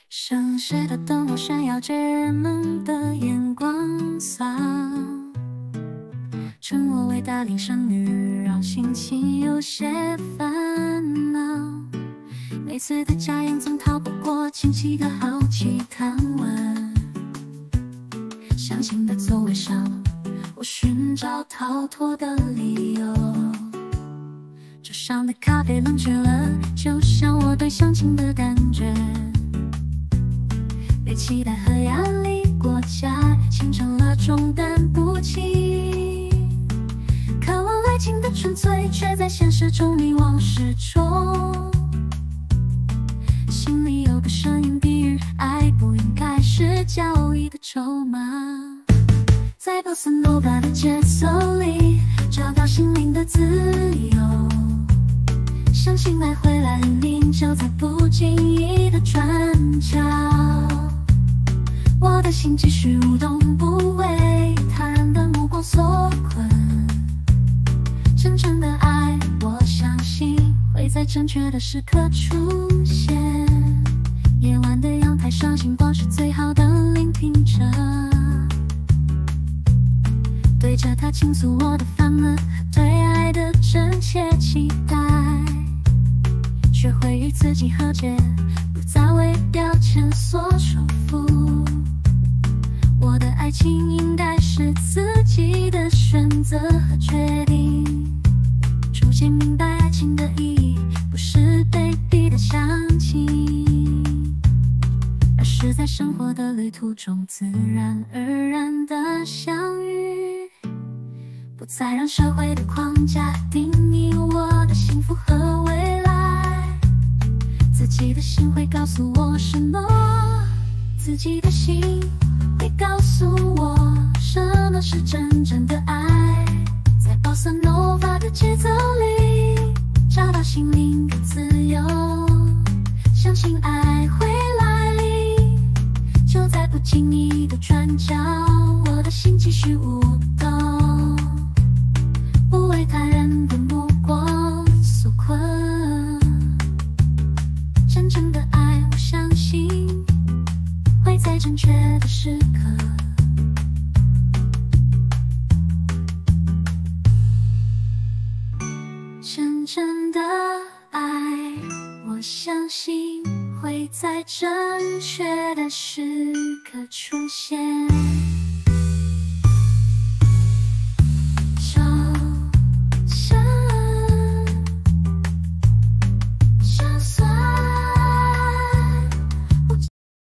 城市的灯火闪耀着人们的眼光洒，称我为大龄剩女，让心情有些烦恼。每次的家宴总逃不过亲戚的好奇探问，相信的座位上，我寻找逃脱的理由。桌上的咖啡冷却了，就像我对相亲的感觉。被期待和压力裹挟，形成了重担不轻。渴望爱情的纯粹，却在现实中迷惘失措。心里有个声音低语，爱不应该是交易的筹码。在波斯诺瓦的节奏里，找到心灵的自由。相信爱会来临，就在不经意的转角。我的心继续舞动，不为他人的目光所困。真正的爱，我相信会在正确的时刻出现。夜晚的阳台上，星光是最好的聆听者。对着他倾诉我的烦闷和对爱的真切期待，学会与自己和解，不再为标签所束缚。我的爱情应该是自己的选择和决定，逐渐明白爱情的意义，不是被逼的相亲，而是在生活的旅途中自然而然的相遇。不再让社会的框架定义我的幸福和未来，自己的心会告诉我什么，自己的心会告诉我什么是真正的爱。在波萨诺瓦的节奏里，找到心灵的自由，相信爱会来临，就在不经意的转角。我的心继续舞动，不为他人的目光所困。真正的爱，我相信会在正确的时刻。真正的爱，我相信会在正确的时刻出现。